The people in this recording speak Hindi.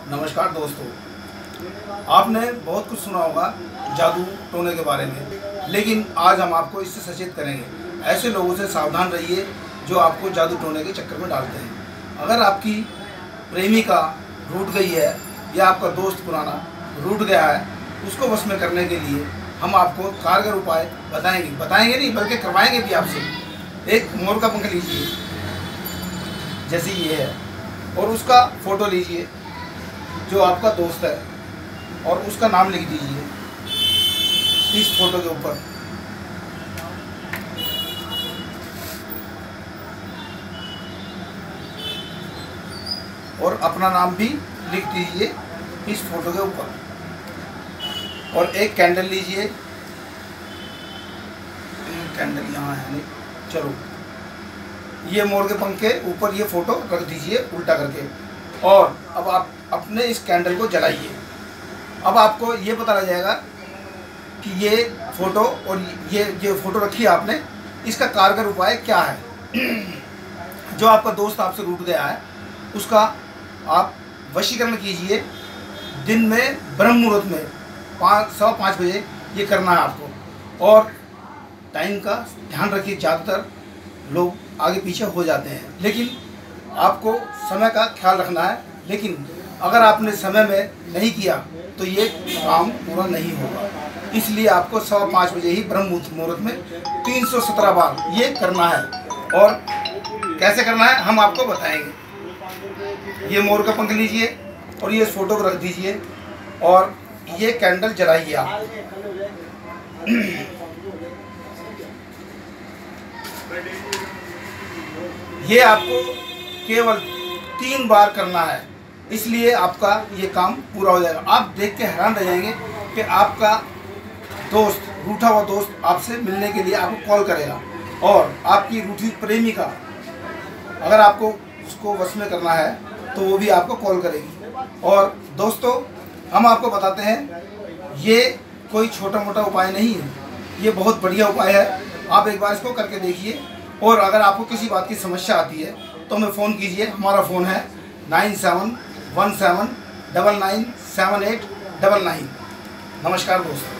नमस्कार दोस्तों, आपने बहुत कुछ सुना होगा जादू टोने के बारे में, लेकिन आज हम आपको इससे सचेत करेंगे। ऐसे लोगों से सावधान रहिए जो आपको जादू टोने के चक्कर में डालते हैं। अगर आपकी प्रेमिका रूठ गई है या आपका दोस्त पुराना रूठ गया है, उसको वश में करने के लिए हम आपको कारगर उपाय बताएंगे नहीं बल्कि करवाएंगे भी आपसे। एक मोर का पंख लीजिए जैसे ये है, और उसका फोटो लीजिए जो आपका दोस्त है और उसका नाम लिख दीजिए इस फोटो के ऊपर। और अपना नाम भी लिख दीजिए इस फोटो के ऊपर। और एक कैंडल लीजिए, कैंडल यहाँ है नहीं, चलो ये मोर के पंख के ऊपर ये फोटो रख दीजिए उल्टा करके। और अब आप अपने इस कैंडल को जलाइए। अब आपको ये पता लग जाएगा कि ये फोटो और ये फोटो रखी है आपने, इसका कारगर उपाय क्या है। जो आपका दोस्त आपसे रूठ गया है उसका आप वशीकरण कीजिए। दिन में ब्रह्म मुहूर्त में 5:15 बजे ये करना है आपको। और टाइम का ध्यान रखिए, ज़्यादातर लोग आगे पीछे हो जाते हैं, लेकिन आपको समय का ख्याल रखना है। लेकिन अगर आपने समय में नहीं किया तो ये काम पूरा नहीं होगा। इसलिए आपको 5:15 बजे ही ब्रह्म मुहूर्त में 317 बार ये करना है। और कैसे करना है हम आपको बताएंगे। ये मोर का पंख लीजिए और ये फोटो को रख दीजिए और ये कैंडल जलाइए आप। ये आपको केवल 3 बार करना है, इसलिए आपका ये काम पूरा हो जाएगा। आप देख के हैरान रह जाएंगे कि आपका दोस्त, रूठा हुआ दोस्त आपसे मिलने के लिए आपको कॉल करेगा। और आपकी रूठी प्रेमिका, अगर आपको उसको वश में करना है तो वो भी आपको कॉल करेगी। और दोस्तों, हम आपको बताते हैं ये कोई छोटा मोटा उपाय नहीं है, ये बहुत बढ़िया उपाय है। आप एक बार इसको करके देखिए। और अगर आपको किसी बात की समस्या आती है तो हमें फ़ोन कीजिए। हमारा फ़ोन है 9717997899। नमस्कार दोस्तों।